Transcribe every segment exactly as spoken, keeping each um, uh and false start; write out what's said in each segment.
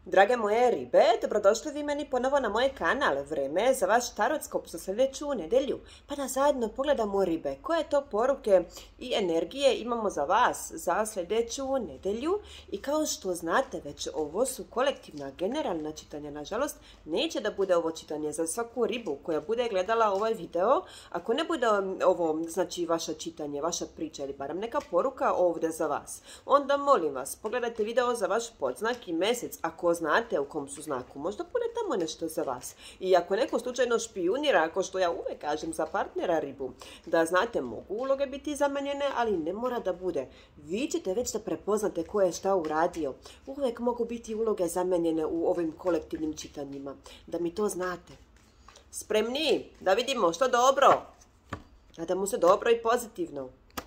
Drage moje ribe, dobrodošli vi meni ponovo na moj kanal. Vreme je za vaš tarotskop za sljedeću nedjelju. Pa da zajedno pogledamo ribe. Koje to poruke i energije imamo za vas za sljedeću nedjelju. I kao što znate već, ovo su kolektivna generalna čitanja. Nažalost, neće da bude ovo čitanje za svaku ribu koja bude gledala ovaj video. Ako ne bude ovo, znači vaša čitanje, vaša priča ili barem neka poruka ovdje za vas, onda molim vas, pogledajte video za vaš podznak i mjesec. Ako znate u kom su znaku, možda bude tamo nešto za vas. I ako neko slučajno špijunira, ako što ja uvijek kažem za partnera ribu, da znate, mogu uloge biti zamenjene, ali ne mora da bude. Vi ćete već da prepoznate ko je šta uradio. Uvijek mogu biti uloge zamenjene u ovim kolektivnim čitanjima. Da mi to znate. Spremni? Da vidimo što dobro. Nadamo se dobro i pozitivno.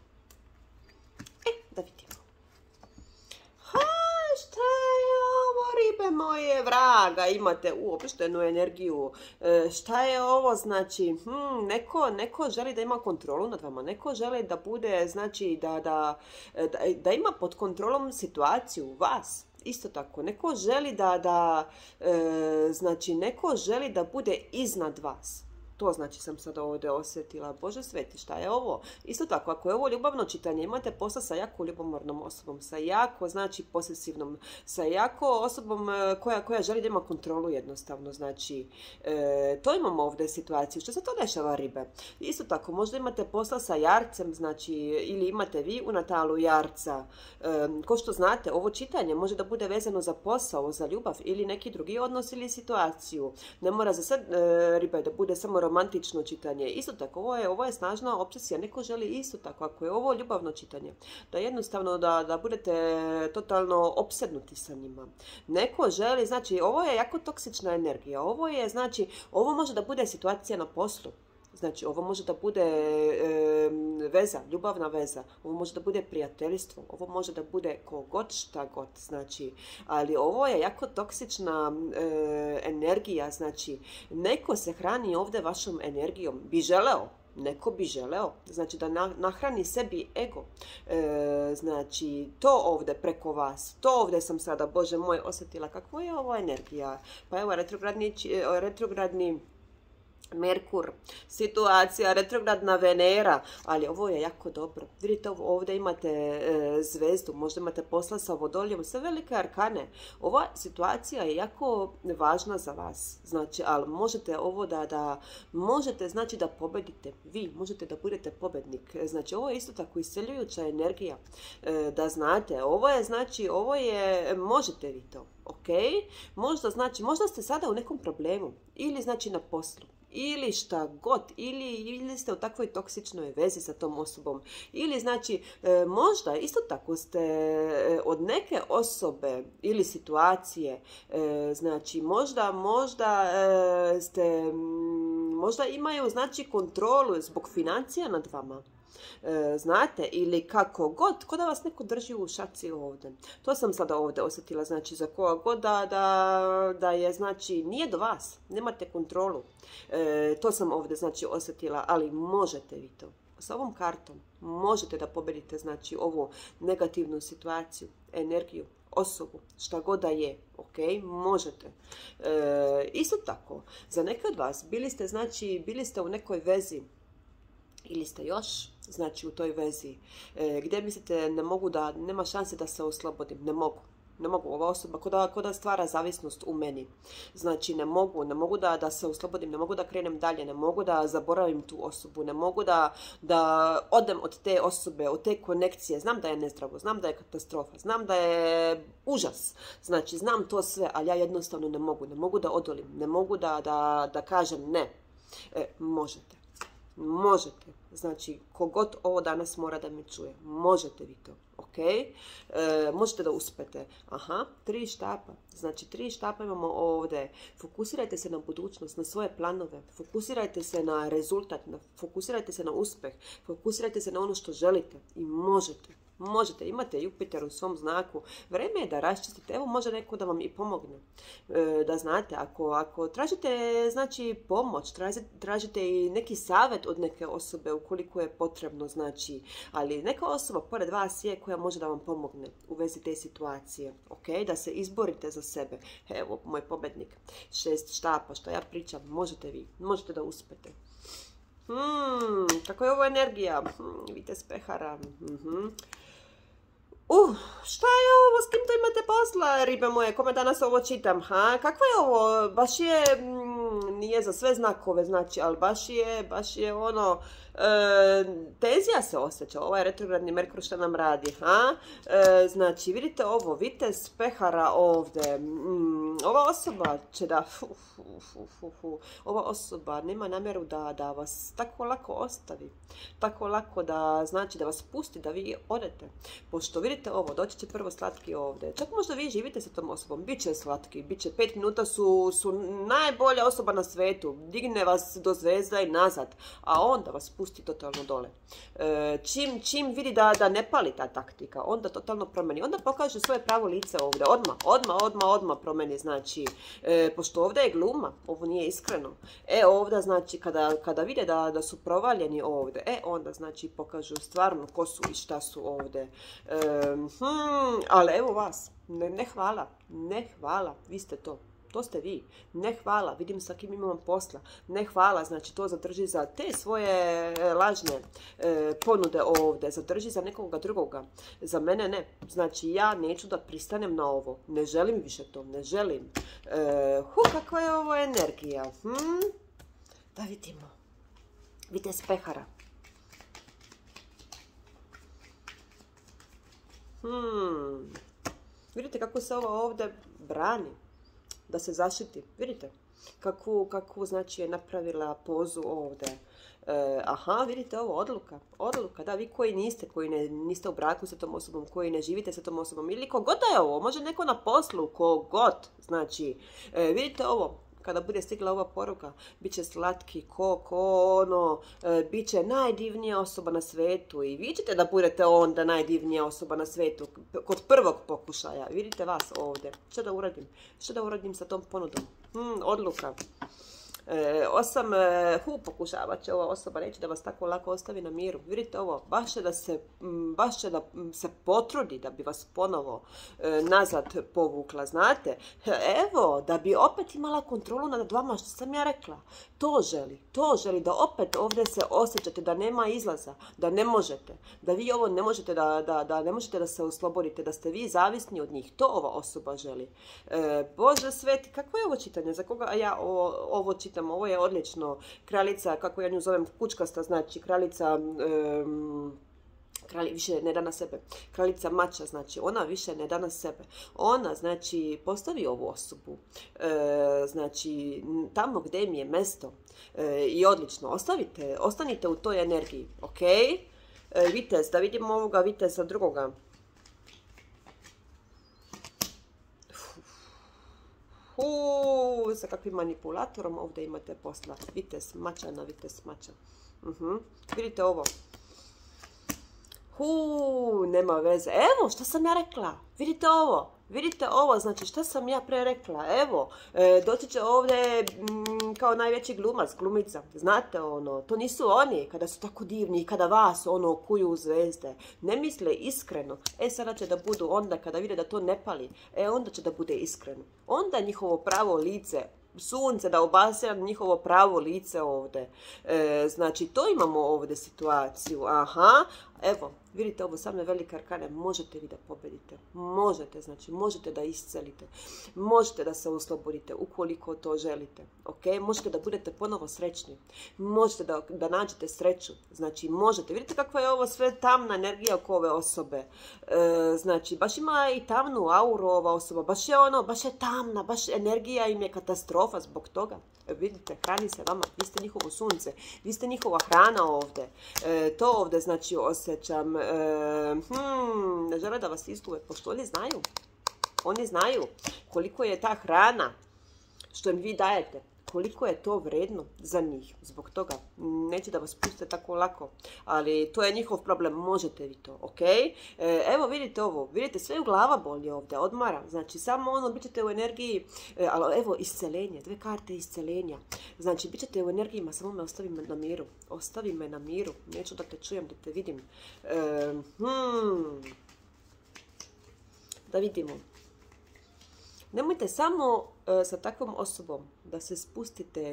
E, da vidimo. Ribe moje, vraga, imate uopštenu energiju. E, šta je ovo? Znači, hm, neko, neko želi da ima kontrolu nad vama, neko želi da bude, znači, da, da, da, da ima pod kontrolom situaciju, vas. Isto tako, neko želi da, da e, znači, neko želi da bude iznad vas. To znači sam sad ovdje osjetila. Bože sveti, šta je ovo? Isto tako, ako je ovo ljubavno čitanje, imate posla sa jako ljubomornom osobom, sa jako, znači, posesivnom, sa jako osobom koja, koja želi da ima kontrolu jednostavno. Znači, e, to imamo ovdje situaciju. Što se to dešava, ribe? Isto tako, možda imate posla sa jarcem, znači, ili imate vi u natalu jarca. E, ko što znate, ovo čitanje može da bude vezano za posao, za ljubav ili neki drugi odnos ili situaciju. Ne mora za sad, e, ribe, da bude samo romantično čitanje. Isto tako, ovo je, ovo je snažna obsesija. Neko želi isto tako, ako je ovo ljubavno čitanje, da jednostavno da, da budete totalno opsednuti sa njima. Neko želi, znači, ovo je jako toksična energija. Ovo je, znači, ovo može da bude situacija na poslu. Znači, ovo može da bude e, veza, ljubavna veza, ovo može da bude prijateljstvo, ovo može da bude kogod šta god, znači, ali ovo je jako toksična e, energija, znači, neko se hrani ovdje vašom energijom, bi želeo, neko bi želeo, znači da nahrani sebi ego, e, znači, to ovdje preko vas, to ovdje sam sada, Bože moj, osjetila, kakva je ovo energija, pa evo, retrogradni, retrogradni Merkur, situacija, retrogradna Venera, ali ovo je jako dobro. Vidite, ovdje imate e, zvezdu, možda imate posla sa Vodoljom, sve velike arkane. Ova situacija je jako važna za vas, znači, ali možete ovo da, da možete, znači, da pobedite. Vi možete da budete pobednik. Znači, ovo je isto tako isceljujuća energija, e, da znate, ovo je, znači, ovo je, možete vi to, ok? Možda, znači, možda ste sada u nekom problemu, ili, znači, na poslu, ili šta god, ili, ili ste u takvoj toksičnoj vezi sa tom osobom, ili, znači, e, možda isto tako ste e, od neke osobe ili situacije, e, znači, možda, možda e, ste, možda imaju, znači, kontrolu zbog financija nad vama. E, znate, ili kako god, ko da vas neko drži u šaci ovdje. To sam sada ovdje osjetila, znači, za koga god da, da, da je, znači, nije do vas, nemate kontrolu. E, to sam ovdje, znači, osjetila, ali možete vi to. Sa ovom kartom možete da pobedite, znači, ovu negativnu situaciju, energiju, osobu, šta god da je, ok, možete. E, isto tako, za neke od vas bili ste, znači, bili ste u nekoj vezi, ili ste još, znači, u toj vezi, e, gdje mislite, ne mogu da, nema šanse da se oslobodim, ne mogu. Ne mogu, ova osoba ko da, ko da stvara zavisnost u meni. Znači, ne mogu, ne mogu da, da se oslobodim, ne mogu da krenem dalje, ne mogu da zaboravim tu osobu, ne mogu da, da odem od te osobe, od te konekcije. Znam da je nezdravo, znam da je katastrofa, znam da je užas. Znači, znam to sve, ali ja jednostavno ne mogu, ne mogu da odolim, ne mogu da, da, da kažem ne. E, možete. Možete. Znači, kogod ovo danas mora da me čuje. Možete vi to. Ok? E, možete da uspete. Aha, tri štapa. Znači, tri štapa imamo ovdje. Fokusirajte se na budućnost, na svoje planove. Fokusirajte se na rezultat. Na, fokusirajte se na uspeh. Fokusirajte se na ono što želite. I možete. Možete, imate Jupiter u svom znaku. Vrijeme je da raščistite. Evo, može neko da vam i pomogne. E, da znate, ako, ako tražite, znači, pomoć, tražite, tražite i neki savjet od neke osobe ukoliko je potrebno, znači, ali neka osoba pored vas je koja može da vam pomogne u vezi te situacije, ok? Da se izborite za sebe. Evo, moj pobednik. Šest štapa, što ja pričam, možete vi, možete da uspete. Hmm, kako je ovo energija? Hmm, vidite spehara. Mm-hmm. Uh, šta je ovo? S kim to imate posla, ribe moje? Kome danas ovo čitam? Ha? Kakvo je ovo? Baš je, mm, nije za sve znakove, znači, ali baš je, baš je ono, e, tenzija se osjeća, ovaj retrogradni Merkur što nam radi, ha? E, znači, vidite ovo, vitez pehara ovdje, mm, ova osoba će da, fu, fu, fu, fu, ova osoba nema namjeru da, da vas tako lako ostavi, tako lako da, znači, da vas pusti, da vi odete, pošto vidite ovo, doći će prvo slatki ovdje, čak možda vi živite sa tom osobom, bit će slatki, bit će pet minuta su, su najbolja osoba na svetu, digne vas do zvezda i nazad, a onda vas pusti totalno dole. E, čim, čim vidi da, da ne pali ta taktika, onda totalno promeni, onda pokaže svoje pravo lice ovdje, odmah, odmah, odmah, odmah promeni, znači, e, pošto ovdje je gluma, ovo nije iskreno, e ovdje, znači, kada, kada vide da, da su provaljeni ovdje, e onda, znači, pokažu stvarno ko su i šta su ovdje. E, hmm, ali evo vas, ne, ne hvala, ne hvala, vi ste to. To ste vi. Ne hvala, vidim sa kim imam posla. Ne hvala, znači to zadrži za te svoje lažne e, ponude ovdje. Zadrži za nekoga drugoga. Za mene ne. Znači ja neću da pristanem na ovo. Ne želim više to, ne želim. E, hu, kakva je ovo energija? Hm? Da vidimo. Vidite spehara. Hmm. Vidite kako se ovo ovdje brani. Da se zaštiti. Vidite kakvu, kakvu znači je napravila pozu ovdje. E, aha, vidite ovo, odluka. Odluka, da, vi koji niste, koji ne, niste u braku sa tom osobom, koji ne živite sa tom osobom, ili kogod da je ovo, može neko na poslu, kogod, znači, e, vidite ovo. Kada bude stigla ova poruka, bit će slatki, ko, ko, ono, e, bit će najdivnija osoba na svetu i vi ćete da budete onda najdivnija osoba na svetu kod prvog pokušaja. Vidite vas ovdje. Što da uradim? Što da uradim sa tom ponudom? Hmm, odluka. E, osam, e, hu, pokušavat će ova osoba, neće da vas tako lako ostavi na miru. Vidite ovo, baš će da se, baš će da se potrudi da bi vas ponovo e, nazad povukla, znate. Evo, da bi opet imala kontrolu nad vama, što sam ja rekla. To želi, to želi, da opet ovdje se osjećate da nema izlaza, da ne možete, da vi ovo ne možete da, da, da ne možete da se oslobodite, da ste vi zavisni od njih. To ova osoba želi. E, Bože sveti, kako je ovo čitanje? Za koga ja ovo, ovo čitam? Ovo je odlično. Kraljica, kako ja nju zovem, kučkasta, znači kraljica... Um, Kralj, više ne da na sebe. Kraljica mača, znači ona više ne da na sebe. Ona, znači, postavi ovu osobu. E, znači, tamo gdje mi je mesto. E, I odlično. Ostavite, ostanite u toj energiji. Ok? E, vitez, da vidimo ovoga viteza drugoga. Uuu, sa kakvim manipulatorom ovdje imate posla. Vitez mača na vitez mača. Uh-huh. Vidite ovo. Huu, nema veze. Evo, šta sam ja rekla? Vidite ovo. Vidite ovo, znači šta sam ja pre rekla? Evo, e, doći će ovdje m, kao najveći glumac, glumica. Znate ono, to nisu oni kada su tako divni i kada vas ono kuju u zvezde. Ne misle iskreno. E, sada će da budu onda kada vide da to ne pali. E, onda će da bude iskreno. Onda njihovo pravo lice, sunce da obasja njihovo pravo lice ovdje. E, znači, to imamo ovdje situaciju. Aha, evo, vidite ovo same velike arkane, možete vi da pobedite. Možete, znači, možete da iscelite. Možete da se oslobodite ukoliko to želite. Ok, možete da budete ponovo srećni. Možete da, da nađete sreću. Znači, možete. Vidite kakva je ovo sve tamna energija oko ove osobe. E, znači, baš ima i tamnu auru ova osoba. Baš je ono, baš je tamna, baš energija im je katastrofa zbog toga. E, vidite, hrani se vama. Vi ste njihovo sunce. Vi ste njihova hrana ovdje. E, to ovdje, znači, osjećam. E, hmm, ne žele da vas izgube, pošto oni znaju. Oni znaju koliko je ta hrana što im vi dajete, koliko je to vredno za njih. Zbog toga neće da vas puste tako lako, ali to je njihov problem, možete vi to, ok? E, evo vidite ovo, vidite sve u glava boli ovdje, odmara, znači samo ono, bit ćete u energiji, e, ali evo isceljenje, dve karte isceljenja, znači bit ćete u energijima, samo me ostavi me na miru, ostavi me na miru, neću da te čujem, da te vidim. E, hmm, da vidimo. Nemojte samo e, sa takvom osobom da se spustite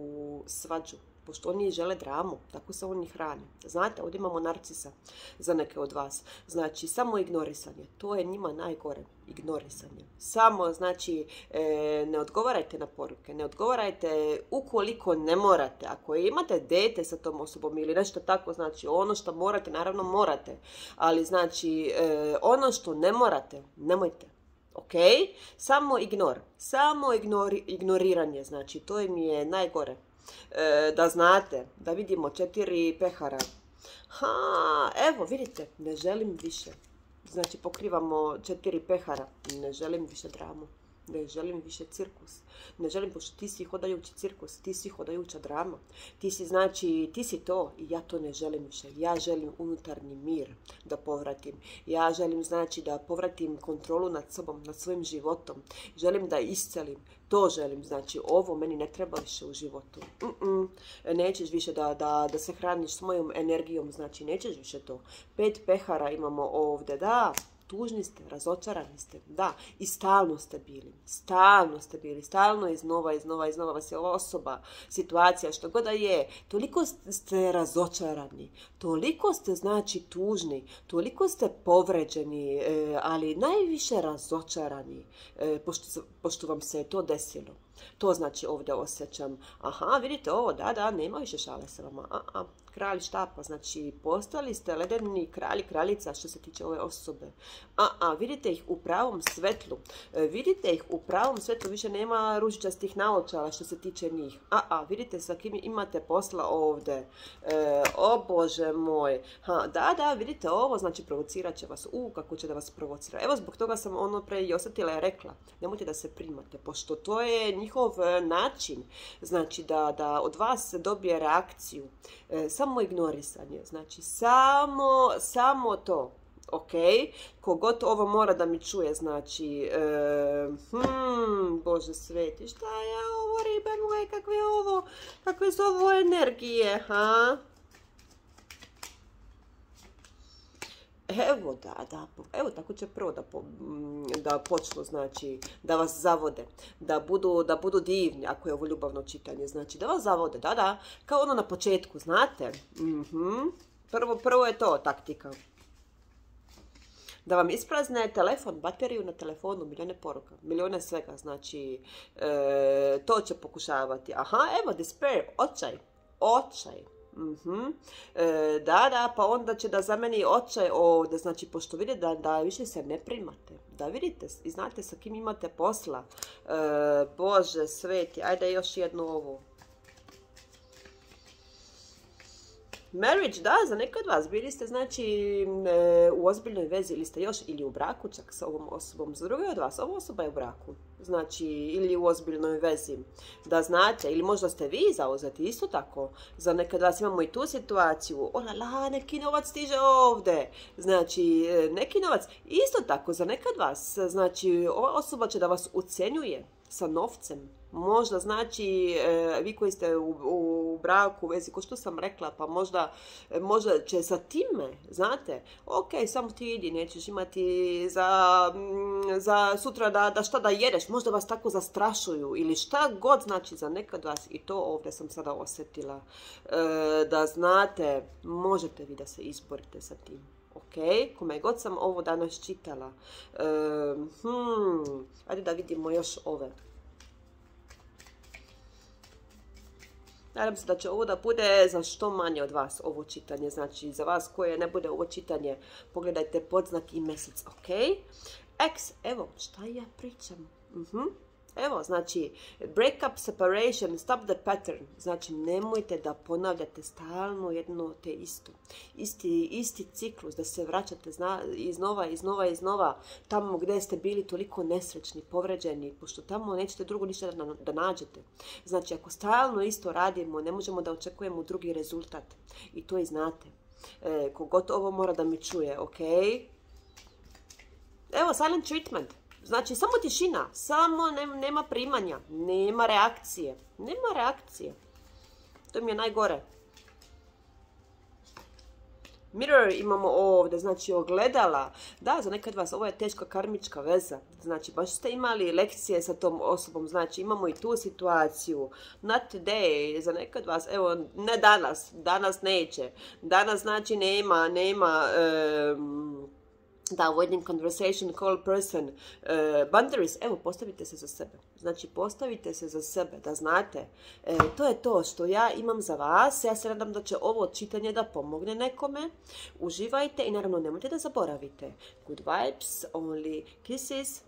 u svađu, pošto oni žele dramu, tako se oni hrane. Znate, ovdje imamo narcisa za neke od vas. Znači, samo ignorisanje, to je njima najgore, ignorisanje. Samo, znači, e, ne odgovarajte na poruke, ne odgovarajte ukoliko ne morate. Ako imate dete sa tom osobom ili nešto tako, znači, ono što morate, naravno morate, ali znači, e, ono što ne morate, nemojte. Ok, samo ignor, samo ignori, ignoriranje, znači to mi je najgore. E, da znate, da vidimo četiri pehara. Ha, evo vidite, ne želim više. Znači pokrivamo četiri pehara, ne želim više dramu. Ne želim više cirkus. Ne želim, pošto ti si hodajući cirkus, ti si hodajuća drama. Ti si, znači, ti si to i ja to ne želim više. Ja želim unutarnji mir da povratim. Ja želim, znači, da povratim kontrolu nad sobom, nad svojim životom. Želim da iscelim. To želim, znači, ovo meni ne treba više u životu. Mm-mm. Nećeš više da, da, da se hraniš s mojom energijom, znači, nećeš više to. Pet pehara imamo ovdje, da. Tužni ste, razočarani ste, da, i stalno ste bili, stalno ste bili, stalno iznova, iznova, iznova vas je ova osoba, situacija, što god da je, toliko ste razočarani, toliko ste, znači, tužni, toliko ste povređeni, e, ali najviše razočarani, e, pošto, pošto vam se je to desilo. To znači ovdje osjećam, aha, vidite ovo, da, da, nema više šale sa vama, a, a, kralj štapa, znači postali ste ledeni kralj, kraljica što se tiče ove osobe. A, a, vidite ih u pravom svetlu, e, vidite ih u pravom svetlu, više nema ružičastih naočala što se tiče njih. A, a, vidite sa kim imate posla ovdje, e, o Bože moj, ha, da, da, vidite ovo, znači provocirat će vas, u, kako će da vas provocira. Evo zbog toga sam ono pre i osjetila i rekla, nemojte da se primate, pošto to je njihov način, znači da, da od vas dobije reakciju, e, samo ignorisanje, znači samo, samo to, ok, kogod ovo mora da mi čuje, znači, e, hmm, Bože sveti, šta je ovo, ribe moje, kakve ovo, kakve su ovo energije, ha? Evo, da, da, evo tako će prvo da, po, da počnu, znači, da vas zavode, da budu, da budu divni, ako je ovo ljubavno čitanje, znači, da vas zavode, da, da, kao ono na početku, znate, mm-hmm. prvo, prvo je to taktika. Da vam isprazne telefon, bateriju na telefonu, milijone poruka, milijone svega, znači, e, to će pokušavati, aha, evo, despair, očaj, očaj. Mm-hmm. E, da, da, pa onda će da zameni očaj ovdje, znači, pošto vidite da, da više se ne primate, da vidite i znate sa kim imate posla. E, Bože sveti, ajde još jednu ovu. Marriage, da, za neke od vas bili ste, znači, e, u ozbiljnoj vezi ili ste još ili u braku čak sa ovom osobom. Za druge od vas, ova osoba je u braku, znači, ili u ozbiljnoj vezi, da znate, ili možda ste vi zauzeti, isto tako. Za neke od vas imamo i tu situaciju, ola la, neki novac stiže ovdje, znači, neki novac, isto tako, za neke od vas, znači, ova osoba će da vas ucenjuje sa novcem. Možda, znači, e, vi koji ste u, u braku, u vezi, ko što sam rekla, pa možda, možda će sa time, znate, ok, samo ti idi, nećeš imati za, za sutra da, da šta da jedeš, možda vas tako zastrašuju ili šta god, znači, za nekad vas, i to ovdje sam sada osjetila, e, da znate, možete vi da se izborite sa tim. Ok, kome god sam ovo danas čitala. E, hmm, ajde da vidimo još ove. Nadam se da će ovo da bude za što manje od vas ovo čitanje. Znači, za vas koje ne bude ovo čitanje, pogledajte podznak i mjesec, ok? X, evo, šta ja pričam? Uh-huh. Evo, znači, break up, separation, stop the pattern. Znači, nemojte da ponavljate stalno jedno te isto. Isti, isti ciklus, da se vraćate zna, iznova, iznova, iznova, tamo gdje ste bili toliko nesrećni, povređeni, pošto tamo nećete drugo ništa da, da nađete. Znači, ako stalno isto radimo, ne možemo da očekujemo drugi rezultat. I to i znate. E, kogod ovo mora da mi čuje, ok? Evo, silent treatment. Znači, samo tišina, samo ne, nema primanja, nema reakcije, nema reakcije. To mi je najgore. Mirror imamo ovdje, znači ogledala. Da, za nekad vas ovo je teška karmička veza. Znači, baš ste imali lekcije sa tom osobom, znači imamo i tu situaciju. Not today, za nekad vas, evo, ne danas, danas neće. Danas znači nema, nema... Um, da, avoiding conversation, call person, uh, boundaries, evo, postavite se za sebe. Znači, postavite se za sebe, da znate. E, to je to što ja imam za vas. Ja se nadam da će ovo čitanje da pomogne nekome. Uživajte i naravno nemojte da zaboravite. Good vibes, only kisses.